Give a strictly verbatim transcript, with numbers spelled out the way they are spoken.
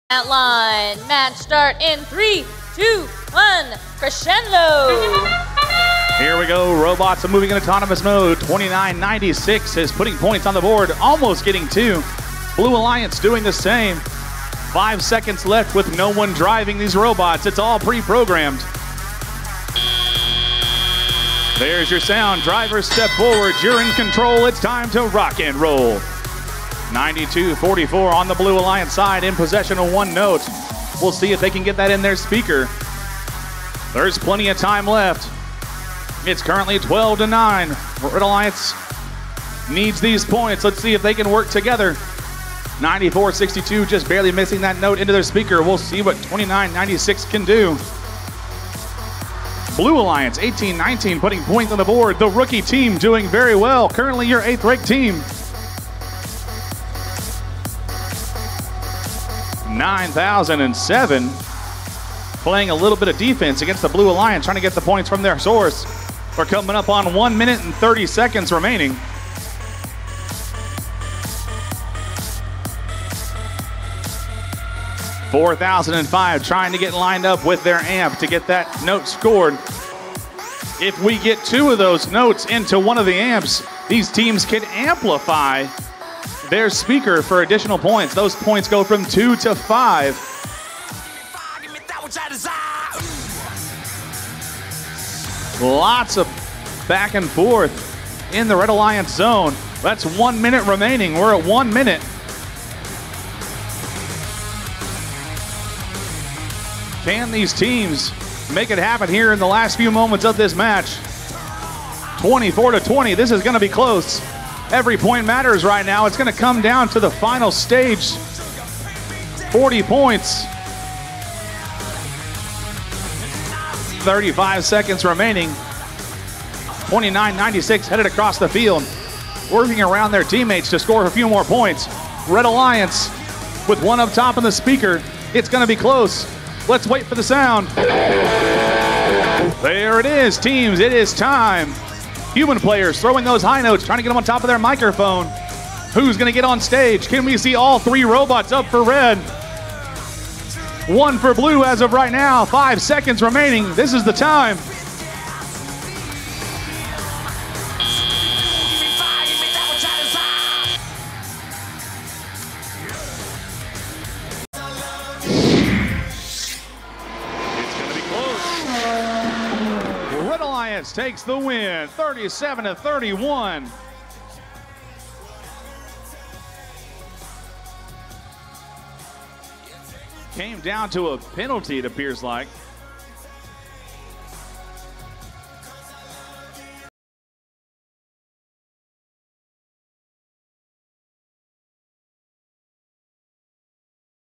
That line. Match start in three, two, one. Crescendo. Here we go. Robots are moving in autonomous mode. twenty-nine ninety-six is putting points on the board, almost getting two. Blue Alliance doing the same. Five seconds left with no one driving these robots. It's all pre-programmed. There's your sound. Drivers step forward. You're in control. It's time to rock and roll. ninety-two forty-four on the Blue Alliance side, in possession of one note. We'll see if they can get that in their speaker. There's plenty of time left. It's currently twelve to nine. Red Alliance needs these points. Let's see if they can work together. ninety-four sixty-two just barely missing that note into their speaker. We'll see what twenty-nine ninety-six can do. Blue Alliance eighteen nineteen putting points on the board. The rookie team doing very well. Currently your eighth ranked team. nine thousand seven playing a little bit of defense against the Blue Alliance, trying to get the points from their source. We're coming up on one minute and thirty seconds remaining. four thousand five trying to get lined up with their amp to get that note scored. If we get two of those notes into one of the amps, these teams can amplify their speaker for additional points. Those points go from two to five. Lots of back and forth in the Red Alliance zone. That's one minute remaining. We're at one minute. Can these teams make it happen here in the last few moments of this match? twenty-four to twenty, this is gonna be close. Every point matters right now. It's gonna come down to the final stage. forty points. thirty-five seconds remaining. twenty-nine ninety-six headed across the field, working around their teammates to score a few more points. Red Alliance with one up top in the speaker. It's gonna be close. Let's wait for the sound. There it is, teams, it is time. Human players throwing those high notes, trying to get them on top of their microphone. Who's gonna get on stage? Can we see all three robots up for red? One for blue as of right now. Five seconds remaining. This is the time. Takes the win, thirty-seven to thirty-one. Came down to a penalty, it appears like.